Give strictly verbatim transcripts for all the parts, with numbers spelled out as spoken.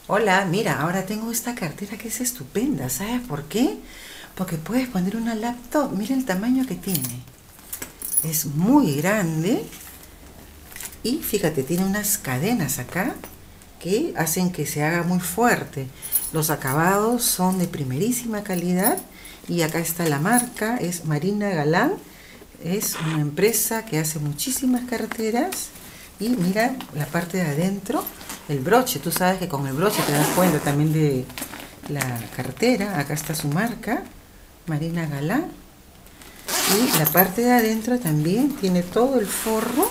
Hola, mira, ahora tengo esta cartera que es estupenda. ¿Sabes por qué? Porque puedes poner una laptop. Mira el tamaño que tiene. Es muy grande y fíjate, tiene unas cadenas acá que hacen que se haga muy fuerte. Los acabados son de primerísima calidad y acá está la marca, es Marina Galán. Es una empresa que hace muchísimas carteras y mira la parte de adentro, el broche. Tú sabes que con el broche te das cuenta también de la cartera. Acá está su marca, Marina Galán. Y la parte de adentro también tiene todo el forro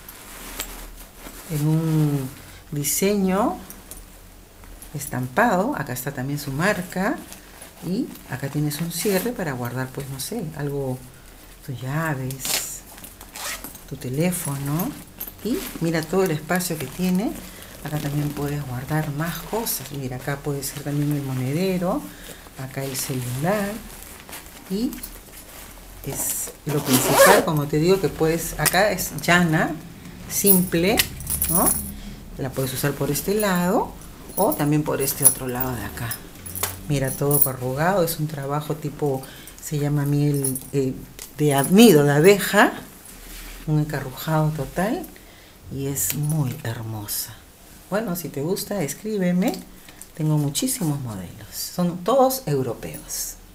en un diseño estampado. Acá está también su marca y acá tienes un cierre para guardar, pues no sé, algo, tus llaves, tu teléfono. Y mira todo el espacio que tiene. Acá también puedes guardar más cosas. Mira, acá puede ser también el monedero, acá el celular. Y es lo principal, como te digo, que puedes, acá es llana, simple, ¿no? La puedes usar por este lado o también por este otro lado de acá. Mira, todo corrugado, es un trabajo tipo, se llama miel eh, de nido de abeja, un encarrujado total y es muy hermosa. Bueno, si te gusta, escríbeme, tengo muchísimos modelos, son todos europeos.